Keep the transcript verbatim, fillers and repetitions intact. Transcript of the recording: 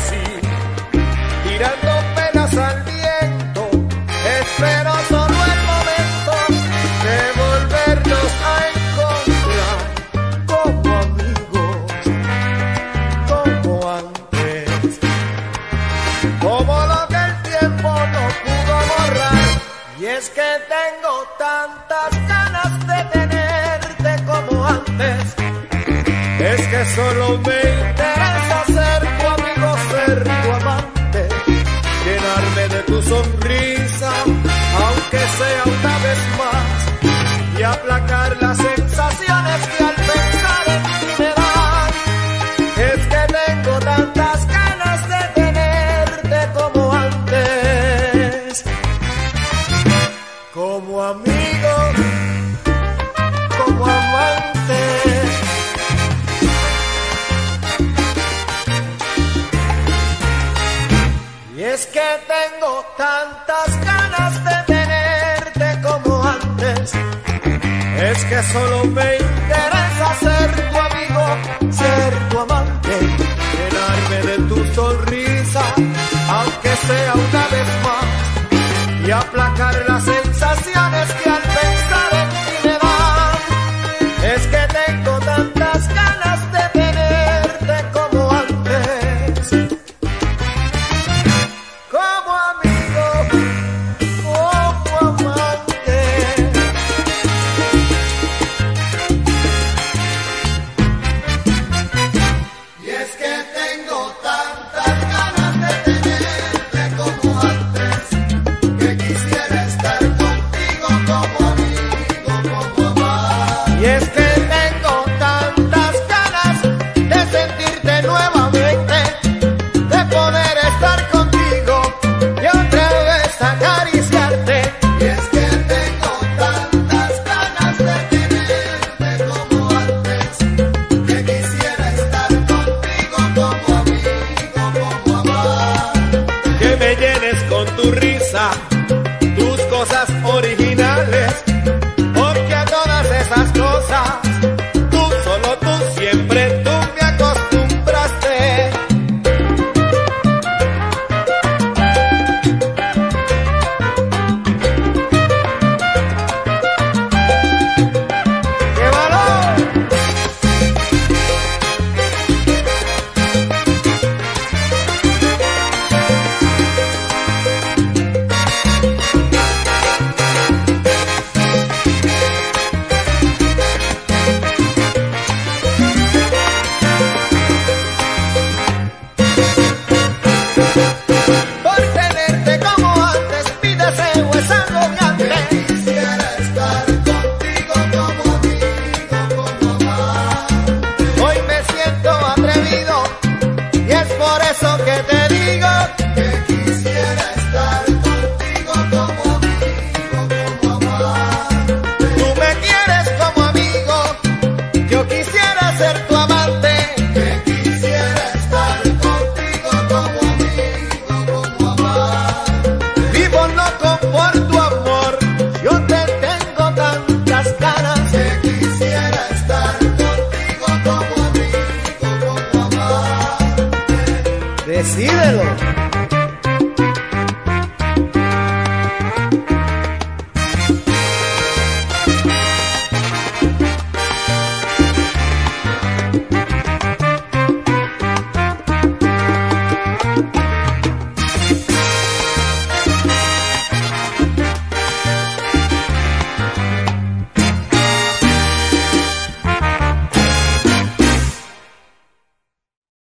así, tirando penas al viento. Espero solo el momento de volvernos a encontrar como amigos, como antes, como lo que el tiempo no pudo borrar. Y es que tengo tantas ganas de tenerte como antes. Es que solo me interesa ser tu amigo, ser tu amante, llenarme de tu sonrisa, aunque sea una vez más, y aplacar las sensaciones que al pensar en ti me dan. Es que tengo tantas ganas de tenerte como antes, como amigo, como amante. Y es que tengo tantas ganas de tenerte como antes. Es que solo me interesa ser tu amigo, ser tu amante, llenarme de tu sonrisa, aunque sea una vez más, y aplacar las sensaciones que al pensar en ti me dan. Es que tengo tantas ganas de tenerte como antes, como amigo, como amante. Y es que tengo tantas ganas de tenerte como antes, que quisiera estar contigo como amigo, como amante. Y es que tengo tantas ganas de sentirte nuevamente, de poder estar contigo y otra vez acariciarte. Y es que tengo tantas ganas de tenerte como antes, que quisiera estar contigo como amigo, como amante. Que me llenes con tu risa, tus cosas originales, porque a todas esas cosas tú, solo tú, siempre tú me acostumbraste. ¡Qué valor! Por tenerte como antes, mi deseo es agobiante. Quisiera estar contigo como amigo, como amante. Hoy me siento atrevido y es por eso que te digo que quisiera estar contigo como amigo, como amante. Tú me quieres como amigo, yo quisiera ser tu amante. Que quisiera estar contigo como amigo, como amante. Vivo loco por tu amor, yo te tengo tantas ganas. Que quisiera estar contigo como amigo, como amante. Decídelo.